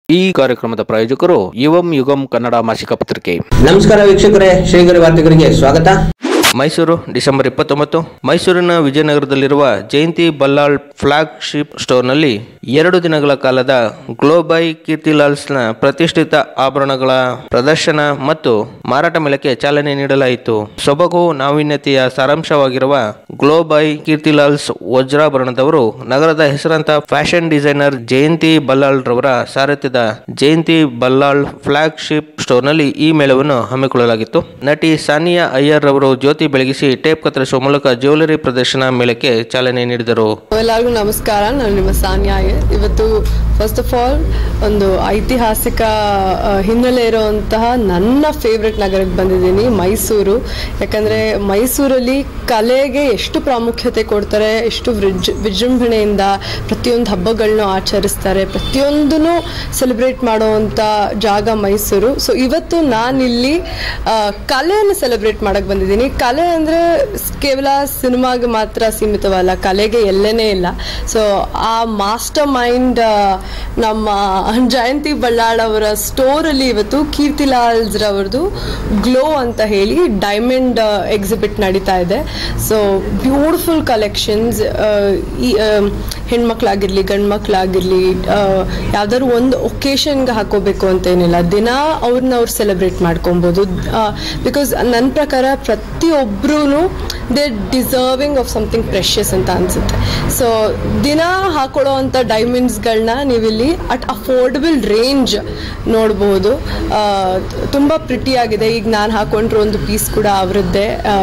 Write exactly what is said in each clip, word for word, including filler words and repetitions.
ಈ ಕಾರ್ಯಕ್ರಮದ ಪ್ರಾಯೋಜಕರು ಯುವಂ ಯುಗಂ ಕನ್ನಡ ಮಾಸಿಕ ಪತ್ರಿಕೆ. ನಮಸ್ಕಾರ ವೀಕ್ಷಕರೇ, ಶ್ರೀಗರಿ ವಾರ್ತೆಗಳಿಗೆ ಸ್ವಾಗತ. ಮೈಸೂರು ಡಿಸೆಂಬರ್ ಇಪ್ಪತ್ತೊಂಬತ್ತು. ಮೈಸೂರಿನ ವಿಜಯನಗರದಲ್ಲಿರುವ ಜಯಂತಿ ಬಲ್ಲಾಳ್ ಫ್ಲಾಗ್ಶಿಪ್ ಸ್ಟೋರ್ನಲ್ಲಿ ಎರಡು ದಿನಗಳ ಕಾಲದ ಗ್ಲೋಬೈ ಕೀರ್ತಿಲಾಲ್ಸ್ನ ಪ್ರತಿಷ್ಠಿತ ಆಭರಣಗಳ ಪ್ರದರ್ಶನ ಮತ್ತು ಮಾರಾಟ ಮೇಳಕ್ಕೆ ಚಾಲನೆ ನೀಡಲಾಯಿತು. ಸೊಬಗು ನಾವೀನ್ಯತೆಯ ಸಾರಾಂಶವಾಗಿರುವ ಗ್ಲೋಬೈ ಕೀರ್ತಿಲಾಲ್ಸ್ ವಜ್ರಾಭರಣದವರು ನಗರದ ಹೆಸರಾಂತ ಫ್ಯಾಷನ್ ಡಿಸೈನರ್ ಜಯಂತಿ ಬಲ್ಲಾಳ್ ರವರ ಸಾರಥ್ಯದ ಜಯಂತಿ ಬಲ್ಲಾಳ್ ಫ್ಲಾಗ್ಶಿಪ್ ಸ್ಟೋರ್ನಲ್ಲಿ ಈ ಮೇಳವನ್ನು ಹಮ್ಮಿಕೊಳ್ಳಲಾಗಿತ್ತು. ನಟಿ ಸಾನಿಯಾ ಅಯ್ಯರ್ ರವರು ಜ್ಯೋತಿ ಬೆಳಗಿಸಿ ಟೇಪ್ ಕತ್ತರಿಸುವ ಮೂಲಕ ಜ್ಯುವೆಲರಿ ಪ್ರದರ್ಶನ ಮೇಳಕ್ಕೆ ಚಾಲನೆ ನೀಡಿದರು. ಎಲ್ಲರಿಗೂ ನಮಸ್ಕಾರ, ನಾನು ನಿಮ್ಮ ಸಾನಿಯಾ ಅಯ್ಯರ್. ಇವತ್ತು ಫಸ್ಟ್ ಆಫ್ ಆಲ್ ಒಂದು ಐತಿಹಾಸಿಕ ಹಿನ್ನೆಲೆ ಇರುವಂತಹ ನನ್ನ ಫೇವ್ರೆಟ್ ನಗರಕ್ಕೆ ಬಂದಿದ್ದೀನಿ, ಮೈಸೂರು. ಯಾಕಂದರೆ ಮೈಸೂರಲ್ಲಿ ಕಲೆಗೆ ಎಷ್ಟು ಪ್ರಾಮುಖ್ಯತೆ ಕೊಡ್ತಾರೆ, ಎಷ್ಟು ವಿಜ್ ವಿಜೃಂಭಣೆಯಿಂದ ಪ್ರತಿಯೊಂದು ಹಬ್ಬಗಳನ್ನೂ ಆಚರಿಸ್ತಾರೆ, ಪ್ರತಿಯೊಂದೂ ಸೆಲೆಬ್ರೇಟ್ ಮಾಡುವಂಥ ಜಾಗ ಮೈಸೂರು. ಸೊ ಇವತ್ತು ನಾನಿಲ್ಲಿ ಕಲೆಯನ್ನು ಸೆಲೆಬ್ರೇಟ್ ಮಾಡೋಕ್ಕೆ ಬಂದಿದ್ದೀನಿ. ಕಲೆ ಅಂದರೆ ಕೇವಲ ಸಿನಿಮಾಗೆ ಮಾತ್ರ ಸೀಮಿತವಲ್ಲ, ಕಲೆಗೆ ಎಲ್ಲೇ ಇಲ್ಲ. ಸೊ ಆ ಮಾಸ್ಟರ್ ಮೈಂಡ್ ನಮ್ಮ ಜಯಂತಿ ಬಲ್ಲಾಳ್ ಅವರ ಸ್ಟೋರಲ್ಲಿ ಇವತ್ತು ಕೀರ್ತಿಲಾಲ್ಸ್ ರವರದು ಗ್ಲೋ ಅಂತ ಹೇಳಿ ಡೈಮಂಡ್ ಎಕ್ಸಿಬಿಟ್ ನಡೀತಾ ಇದೆ. ಸೊ ಬ್ಯೂಟಿಫುಲ್ ಕಲೆಕ್ಷನ್ಸ್, ಈ ಹೆಣ್ಮಕ್ಳಾಗಿರಲಿ ಗಂಡು ಮಕ್ಕಳಾಗಿರಲಿ ಯಾವ್ದಾದ್ರು ಒಂದು ಒಕೇಶನ್ಗೆ ಹಾಕೋಬೇಕು ಅಂತೇನಿಲ್ಲ, ದಿನ ಅವ್ರನ್ನ ಅವ್ರು ಸೆಲೆಬ್ರೇಟ್ ಮಾಡ್ಕೊಬೋದು. ಬಿಕಾಸ್ ನನ್ನ ಪ್ರಕಾರ ಪ್ರತಿಯೊಬ್ಬರೂ they deserving of something precious ಅಂತ ಅನಿಸುತ್ತೆ. ಸೊ ದಿನ ಹಾಕೊಳ್ಳೋ ಅಂಥ ಡೈಮಂಡ್ಸ್ಗಳನ್ನ ನೀವಿಲ್ಲಿ ಅಟ್ ಅಫೋರ್ಡಬಲ್ ರೇಂಜ್ ನೋಡ್ಬೋದು. ತುಂಬ ಪ್ರಿಟಿಯಾಗಿದೆ. ಈಗ ನಾನು ಹಾಕೊಂಡ್ರೆ ಒಂದು ಪೀಸ್ ಕೂಡ ಅವರದ್ದೇ,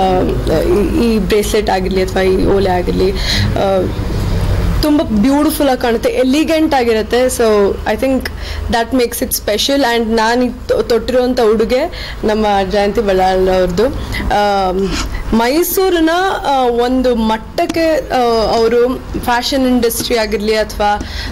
ಈ ಬ್ರೇಸ್ಲೆಟ್ ಆಗಿರಲಿ ಅಥವಾ ಈ ಓಲೆ ಆಗಿರಲಿ ತುಂಬ ಬ್ಯೂಟಿಫುಲ್ ಆಗಿ ಕಾಣುತ್ತೆ, ಎಲಿಗೆಂಟ್ ಆಗಿರುತ್ತೆ. So I think that makes it special. And ನಾನು ತೊಟ್ಟಿರುವಂಥ ಉಡುಗೆ ನಮ್ಮ ಜಯಂತಿ ಬಲ್ಲಾಳ್ ಅವ್ರದ್ದು. ಮೈಸೂರಿನ ಒಂದು ಮಟ್ಟಕ್ಕೆ ಅವರು ಫ್ಯಾಷನ್ ಇಂಡಸ್ಟ್ರಿ ಆಗಿರಲಿ ಅಥವಾ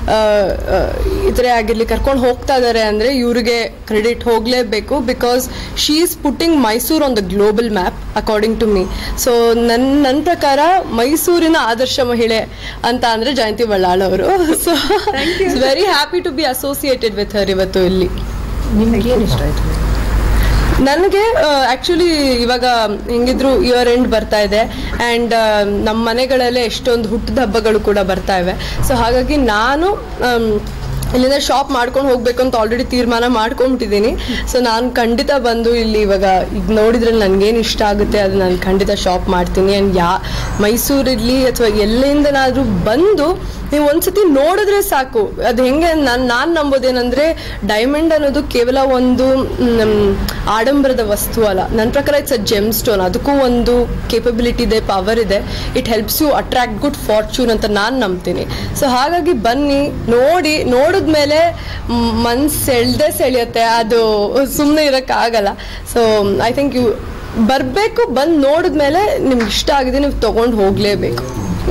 ಇತರೆ ಆಗಿರಲಿ ಕರ್ಕೊಂಡು ಹೋಗ್ತಾ ಇದ್ದಾರೆ ಅಂದರೆ ಇವರಿಗೆ ಕ್ರೆಡಿಟ್ ಹೋಗಲೇಬೇಕು. Because she is putting Mysuru on the global map according to me. So ನನ್ನ ನನ್ನ ಪ್ರಕಾರ ಮೈಸೂರಿನ ಆದರ್ಶ ಮಹಿಳೆ ಅಂತ ಅಂದರೆ ಜಯಂತಿ ಬಲ್ಲಾಳ್ ಅವರು. So very happy to be associated with her ಇವತ್ತು ಇಲ್ಲಿ. ನಿಮಗೆ ಏನು ಇಷ್ಟ ಆಯಿತು? ನನಗೆ ಆ್ಯಕ್ಚುಲಿ ಇವಾಗ ಹೆಂಗಿದ್ರು ಇಯರ್ ಎಂಡ್ ಬರ್ತಾ ಇದೆ ಆ್ಯಂಡ್ ನಮ್ಮ ಮನೆಗಳಲ್ಲೇ ಎಷ್ಟೊಂದು ಹುಟ್ಟಿದ ಹಬ್ಬಗಳು ಕೂಡ ಬರ್ತಾ ಇವೆ. ಸೊ ಹಾಗಾಗಿ ನಾನು ಇಲ್ಲಿಂದ ಶಾಪ್ ಮಾಡ್ಕೊಂಡು ಹೋಗ್ಬೇಕು ಅಂತ ಆಲ್ರೆಡಿ ತೀರ್ಮಾನ ಮಾಡ್ಕೊಂಬಿಟ್ಟಿದ್ದೀನಿ. ಸೊ ನಾನು ಖಂಡಿತ ಬಂದು ಇಲ್ಲಿ ಇವಾಗ ಈಗ ನೋಡಿದ್ರೆ ನನಗೇನು ಇಷ್ಟ ಆಗುತ್ತೆ ಅದು ನಾನು ಖಂಡಿತ ಶಾಪ್ ಮಾಡ್ತೀನಿ. ಆ್ಯಂಡ್ ಯಾ ಮೈಸೂರಿರಲಿ ಅಥವಾ ಎಲ್ಲಿಂದನಾದರೂ ಬಂದು ನೀವು ಒಂದ್ಸತಿ ನೋಡಿದ್ರೆ ಸಾಕು. ಅದು ಹೆಂಗೆ ನಾನು ನಾನು ನಂಬೋದೇನೆಂದರೆ ಡೈಮಂಡ್ ಅನ್ನೋದು ಕೇವಲ ಒಂದು ಆಡಂಬರದ ವಸ್ತು ಅಲ್ಲ. ನನ್ನ ಪ್ರಕಾರ ಇಟ್ಸ್ ಅ ಜೆಮ್ ಸ್ಟೋನ್. ಅದಕ್ಕೂ ಒಂದು ಕೇಪಬಿಲಿಟಿ ಇದೆ, ಪವರ್ ಇದೆ. It helps you attract good fortune ಅಂತ ನಾನು ನಂಬ್ತೀನಿ. ಸೊ ಹಾಗಾಗಿ ಬನ್ನಿ, ನೋಡಿ, ನೋಡಿದ್ಮೇಲೆ ಮನ್ಸು ಸೆಳ್ದೆ ಸೆಳೆಯುತ್ತೆ, ಅದು ಸುಮ್ಮನೆ ಇರೋಕ್ಕಾಗಲ್ಲ. ಸೊ ಐ ಥಿಂಕ್ ಯು ಬರಬೇಕು, ಬಂದು ನೋಡಿದ್ಮೇಲೆ ನಿಮ್ಗೆ ಇಷ್ಟ ಆಗಿದೆ ನೀವು ತೊಗೊಂಡು ಹೋಗಲೇಬೇಕು.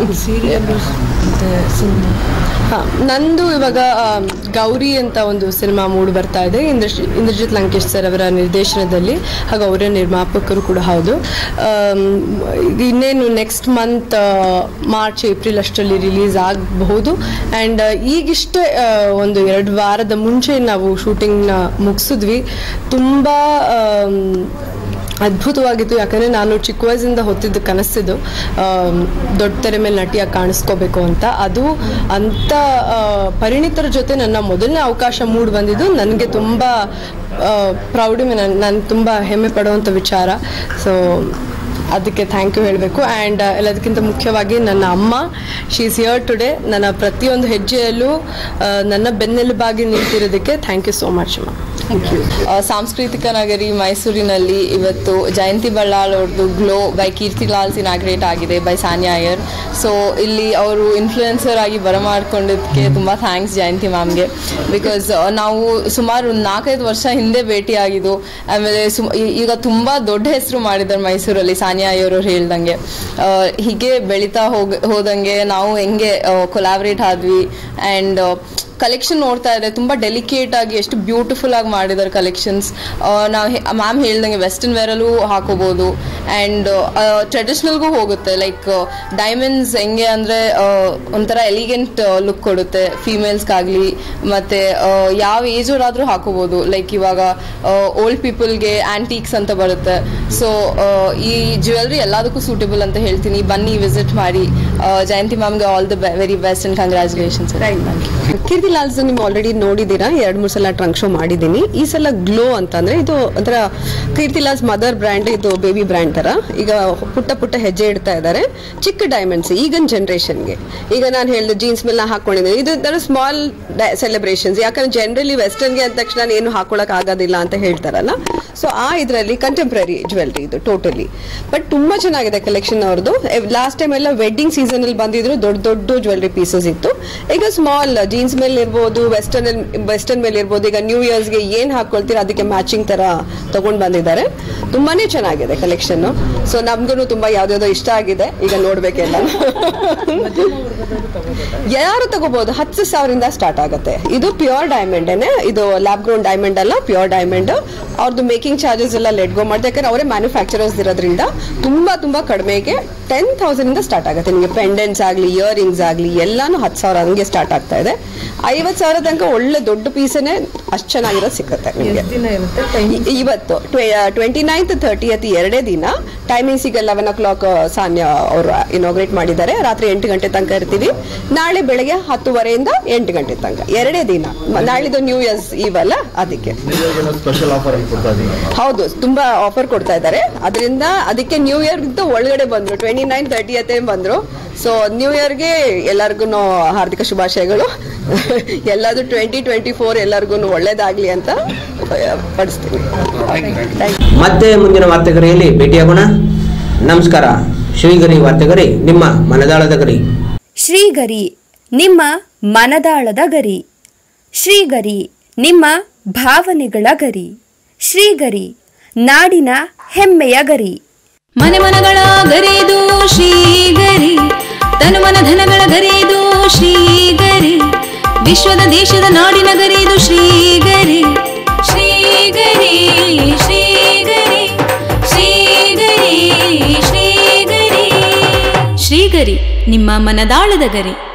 ಹಾಂ, ನಂದು ಇವಾಗ ಗೌರಿ ಅಂತ ಒಂದು ಸಿನಿಮಾ ಮೂಡಿ ಬರ್ತಾ ಇದೆ, ಇಂದ್ರಜಿ ಇಂದ್ರಜಿತ್ ಲಂಕೇಶ್ ಸರ್ ಅವರ ನಿರ್ದೇಶನದಲ್ಲಿ, ಹಾಗೂ ಅವರ ನಿರ್ಮಾಪಕರು ಕೂಡ ಹೌದು. ಇನ್ನೇನು ನೆಕ್ಸ್ಟ್ ಮಂತ್ ಮಾರ್ಚ್ ಏಪ್ರಿಲ್ ಅಷ್ಟರಲ್ಲಿ ರಿಲೀಸ್ ಆಗಬಹುದು. ಆ್ಯಂಡ್ ಈಗಿಷ್ಟೇ ಒಂದು ಎರಡು ವಾರದ ಮುಂಚೆ ನಾವು ಶೂಟಿಂಗ್ನ ಮುಗಿಸಿದ್ವಿ. ತುಂಬ ಅದ್ಭುತವಾಗಿತ್ತು. ಯಾಕಂದರೆ ನಾನು ಚಿಕ್ಕ ವಯಸ್ಸಿಂದ ಹೊತ್ತಿದ್ದು ಕನಸಿದ್ದು ದೊಡ್ಡ ತೆರೆ ಮೇಲೆ ನಟಿಯಾಗಿ ಕಾಣಿಸ್ಕೋಬೇಕು ಅಂತ. ಅದು ಅಂಥ ಪರಿಣಿತರ ಜೊತೆ ನನ್ನ ಮೊದಲನೇ ಅವಕಾಶ ಮೂಡಿ ಬಂದಿದ್ದು ನನಗೆ ತುಂಬ ಪ್ರೌಡ್, ನಾನು ನಾನು ತುಂಬ ಹೆಮ್ಮೆ ಪಡುವಂಥ ವಿಚಾರ. ಸೊ ಅದಕ್ಕೆ ಥ್ಯಾಂಕ್ ಯು ಹೇಳಬೇಕು. ಆ್ಯಂಡ್ ಎಲ್ಲದಕ್ಕಿಂತ ಮುಖ್ಯವಾಗಿ ನನ್ನ ಅಮ್ಮ, ಶಿ ಈಸ್ ಹಿಯರ್ ಟುಡೇ. ನನ್ನ ಪ್ರತಿಯೊಂದು ಹೆಜ್ಜೆಯಲ್ಲೂ ನನ್ನ ಬೆನ್ನೆಲುಬಾಗಿ ನಿಂತಿರೋದಕ್ಕೆ ಥ್ಯಾಂಕ್ ಯು ಸೋ ಮಚ್ ಅಮ್ಮ. Thank you. ಸಾಂಸ್ಕೃತಿಕ ನಗರಿ ಮೈಸೂರಿನಲ್ಲಿ ಇವತ್ತು ಜಯಂತಿ ಬಲ್ಲಾಳ್ ಅವ್ರದ್ದು ಗ್ಲೋ ಬೈ ಕೀರ್ತಿಲಾಲ್ಸ್ ಇನಾಗ್ರೇಟ್ ಆಗಿದೆ ಬೈ ಸಾನಿಯಾ ಅಯ್ಯರ್. ಸೊ ಇಲ್ಲಿ ಅವರು ಇನ್ಫ್ಲೂಯೆನ್ಸರ್ ಆಗಿ ಬರಮಾಡ್ಕೊಂಡಿದ್ದಕ್ಕೆ ತುಂಬ ಥ್ಯಾಂಕ್ಸ್ ಜಯಂತಿ ಮ್ಯಾಮ್ಗೆ. ಬಿಕಾಸ್ ನಾವು ಸುಮಾರು ಒಂದು ನಾಲ್ಕೈದು ವರ್ಷ ಹಿಂದೆ ಭೇಟಿಯಾಗಿದ್ದು, ಆಮೇಲೆ ಸುಮ್ ಈಗ ತುಂಬ ದೊಡ್ಡ ಹೆಸರು ಮಾಡಿದ್ದಾರೆ ಮೈಸೂರಲ್ಲಿ ಸಾನಿಯಾ ಅಯ್ಯರ್ ಅವ್ರು ಹೇಳ್ದಂಗೆ. ಹೀಗೆ ಬೆಳೀತಾ ಹೋಗ ಹೋದಂಗೆ ನಾವು ಹೆಂಗೆ ಕೊಲಾಬ್ರೇಟ್ ಆದ್ವಿ. ಆ್ಯಂಡ್ ಕಲೆಕ್ಷನ್ ನೋಡ್ತಾ ಇದೆ ತುಂಬ ಡೆಲಿಕೇಟ್ ಆಗಿ ಎಷ್ಟು ಬ್ಯೂಟಿಫುಲ್ ಆಗಿ ಮಾಡಿದ್ದಾರೆ ಕಲೆಕ್ಷನ್ಸ್. ನಾವು ಮ್ಯಾಮ್ ಹೇಳ್ದಂಗೆ ವೆಸ್ಟರ್ನ್ ವೇರಲ್ಲೂ ಹಾಕೋಬೋದು ಆ್ಯಂಡ್ ಟ್ರೆಡಿಷ್ನಲ್ಗೂ ಹೋಗುತ್ತೆ. ಲೈಕ್ ಡೈಮಂಡ್ಸ್ ಹೆಂಗೆ ಅಂದರೆ ಒಂಥರ ಎಲಿಗೆಂಟ್ ಲುಕ್ ಕೊಡುತ್ತೆ ಫೀಮೇಲ್ಸ್ಗಾಗಲಿ, ಮತ್ತು ಯಾವ ಏಜ್ ಅವರಾದರೂ ಹಾಕೋಬೋದು. ಲೈಕ್ ಇವಾಗ ಓಲ್ಡ್ ಪೀಪಲ್ಗೆ ಆ್ಯಂಟೀಕ್ಸ್ ಅಂತ ಬರುತ್ತೆ. ಸೊ ಈ ಜ್ಯುವೆಲ್ರಿ ಎಲ್ಲದಕ್ಕೂ ಸೂಟೇಬಲ್ ಅಂತ ಹೇಳ್ತೀನಿ. ಬನ್ನಿ, ವಿಸಿಟ್ ಮಾಡಿ. ಜಯಂತಿ ಮ್ಯಾಮ್ಗೆ all the very best and congratulations. Kirtilals ನೀವು ಆಲ್ರೆಡಿ ನೋಡಿದ್ದೀರಾ, ಎರಡು ಮೂರು ಸಲ ಟ್ರಂಕ್ ಶೋ ಮಾಡಿದ್ದೀನಿ. ಈ ಸಲ ಗ್ಲೋ ಅಂತಂದ್ರೆ ಇದು ಒಂಥರ ಕೀರ್ತಿ ಲಾಲ್ಸ್ ಮದರ್ ಬ್ರ್ಯಾಂಡ್, ಇದು ಬೇಬಿ ಬ್ರ್ಯಾಂಡ್ ತರ. ಈಗ ಪುಟ್ಟ ಪುಟ್ಟ ಹೆಜ್ಜೆ ಇಡ್ತಾ ಇದ್ದಾರೆ, ಚಿಕ್ಕ ಡೈಮಂಡ್ಸ್ ಈಗಿನ ಜನರೇಷನ್ಗೆ. ಈಗ ನಾನು ಹೇಳಿದೆ ಜೀನ್ಸ್ ಮೇಲೆ ಹಾಕೊಂಡಿದ್ದೀನಿ, ಇದು ತರ ಸ್ಮಾಲ್ ಸೆಲೆಬ್ರೇಷನ್ಸ್. ಯಾಕಂದ್ರೆ ಜನರಲಿ ವೆಸ್ಟರ್ನ್ಗೆ ಅಂದ ತಕ್ಷಣ ಏನು ಹಾಕೊಳಕ್ ಆಗೋದಿಲ್ಲ ಅಂತ ಹೇಳ್ತಾರಲ್ಲ. ಸೊ ಆ ಇದರಲ್ಲಿ ಕಂಟೆಂಪ್ರರಿ ಜ್ಯುವೆಲ್ರಿ ಇದು ಟೋಟಲಿ. ಬಟ್ ತುಂಬಾ ಚೆನ್ನಾಗಿದೆ ಕಲೆಕ್ಷನ್ ಅವ್ರದ್ದು. ಲಾಸ್ಟ್ ಟೈಮ್ ಎಲ್ಲ ವೆಡ್ಡಿಂಗ್ ಸೀಸನ್ ಅಲ್ಲಿ ಬಂದಿದ್ರು, ದೊಡ್ಡ ದೊಡ್ಡ ಜ್ಯುವೆಲ್ರಿ ಪೀಸಸ್ ಇತ್ತು. ಈಗ ಸ್ಮಾಲ್ ಜೀನ್ಸ್ ಮೇಲೆ ಇರ್ಬೋದು, ವೆಸ್ಟರ್ನ್ ವೆಸ್ಟರ್ನ್ ಮೇಲೆ ಇರ್ಬೋದು. ಈಗ ನ್ಯೂ ಇಯರ್ಸ್ಗೆ ಏನ್ ಹಾಕೊಳ್ತೀರಾ ಅದಕ್ಕೆ ಮ್ಯಾಚಿಂಗ್ ತರ ತಗೊಂಡ್ ಬಂದಿದ್ದಾರೆ. ತುಂಬಾನೇ ಚೆನ್ನಾಗಿದೆ ಕಲೆಕ್ಷನ್. ಸೊ ನಮ್ಗೂ ತುಂಬಾ ಯಾವ್ದಾವ್ದೋ ಇಷ್ಟ ಆಗಿದೆ. ಈಗ ನೋಡ್ಬೇಕೆಲ್ಲ ಯಾರು ತಗೋಬಹುದು. ಹತ್ತು ಸಾವಿರದಿಂದ ಸ್ಟಾರ್ಟ್ ಆಗುತ್ತೆ. ಇದು ಪ್ಯೂರ್ ಡೈಮಂಡ್, ಇದು ಲ್ಯಾಬ್ ಗ್ರೋನ್ ಡೈಮಂಡ್ ಅಲ್ಲ, ಪ್ಯೂರ್ ಡೈಮಂಡ್. ಅವ್ರದ್ದು ಮೇಕಿಂಗ್ ಚಾರ್ಜಸ್ ಎಲ್ಲ ಲೆಟ್ ಗೋ ಮಾಡಿದೆ, ಯಾಕಂದ್ರೆ ಅವರೇ ಮ್ಯಾನುಫ್ಯಾಕ್ಚರರ್ಸ್ ಇರೋದ್ರಿಂದ ತುಂಬಾ ತುಂಬಾ ಕಡಿಮೆಗೆ ಟೆನ್ ತೌಸಂಡ್ ಇಂದ ಸ್ಟಾರ್ಟ್ ಆಗುತ್ತೆ. ನಿಮಗೆ ಪೆಂಡೆಂಟ್ಸ್ ಆಗಲಿ, ಇಯರ್ ರಿಂಗ್ಸ್ ಆಗಲಿ ಎಲ್ಲಾನು ಹತ್ತು ಸಾವಿರ ಹಂಗೆ ಸ್ಟಾರ್ಟ್ ಆಗ್ತಾ ಇದೆ. ಐವತ್ತು ಸಾವಿರ ತನಕ ಒಳ್ಳೆ ದೊಡ್ಡ ಪೀಸನೇ ಅಷ್ಟು ಚೆನ್ನಾಗಿರೋದು ಸಿಗುತ್ತೆ ನಿಮಗೆ. ಇವತ್ತು ಟ್ವೆಂಟಿ ನೈನ್ತ್ ಥರ್ಟಿಯತ್ ಎರಡೇ ದಿನ. ಟೈಮಿಂಗ್ಸ್ ಈಗ ಲೆವೆನ್ ಓ ಕ್ಲಾಕ್ ಸಾನ್ಯ ಅವರು ಇನಾಗ್ರೇಟ್ ಮಾಡಿದ್ದಾರೆ. ರಾತ್ರಿ ಎಂಟು ಗಂಟೆ ತನಕ ಇರ್ತೀವಿ. ನಾಳೆ ಬೆಳಗ್ಗೆ ಹತ್ತುವರೆಯಿಂದ ಎಂಟು ಗಂಟೆ ತನಕ ಎರಡೇ ದಿನ. ನಾಳಿದ್ದು ನ್ಯೂ ಇಯರ್ಸ್ ಈವ್ ಅಲ್ಲ, ಅದಕ್ಕೆ ಹೌದು ತುಂಬಾ ಆಫರ್ ಕೊಡ್ತಾ ಇದ್ದಾರೆ. ಅದರಿಂದ ಅದಕ್ಕೆ ನ್ಯೂ ಇಯರ್ ಒಳಗಡೆ ಬಂದ್ರು, ಟ್ವೆಂಟಿ ನೈನ್ ಥರ್ಟಿಯತ್ ಬಂದ್ರು. ಸೊ ನ್ಯೂ ಇಯರ್ಗೆ ಎಲ್ಲರಿಗೂ ಹಾರ್ದಿಕ ಶುಭಾಶಯಗಳು. ಎಲ್ಲಾದ್ರೂ ಟ್ವೆಂಟಿ ಟ್ವೆಂಟಿ ಫೋರ್ ಎಲ್ಲರಿಗೂ ಒಳ್ಳೇದಾಗ್ಲಿ ಅಂತ ಪಡಿಸ್ತೀವಿ. ಮತ್ತೆ ಮುಂದಿನ ವಾರ್ತೆಗರಿಯಲ್ಲಿ ಭೇಟಿಯಾಗೋಣ. ನಮಸ್ಕಾರ. ಶ್ರೀಗರಿ ವಾರ್ತೆಗರಿ, ನಿಮ್ಮ ಮನದಾಳದ ಗರಿ. ಶ್ರೀಗರಿ, ನಿಮ್ಮ ಮನದಾಳದ ಗರಿ. ಶ್ರೀಗರಿ, ನಿಮ್ಮ ಭಾವನೆಗಳ ಗರಿ. ಶ್ರೀಗರಿ, ನಾಡಿನ ಹೆಮ್ಮೆಯ ಗರಿ. ಮನೆ ಮನಗಳ ಗರಿದು ಶ್ರೀಗರಿ, ತನು ಮನ ಧನಗಳ ಗರಿದು ಶ್ರೀಗರಿ, ವಿಶ್ವದ ದೇಶದ ನಾಡಿನ ಗರಿದು ಶ್ರೀಗರಿ. ಶ್ರೀಗರಿ ಶ್ರೀಗರಿ ಶ್ರೀಗರಿ ಶ್ರೀಗರಿ ಶ್ರೀಗರಿ, ನಿಮ್ಮ ಮನದಾಳದ ಗರಿ.